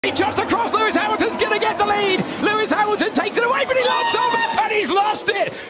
He chops across. Lewis Hamilton's going to get the lead. Lewis Hamilton takes it away, but he locks up and he's lost it.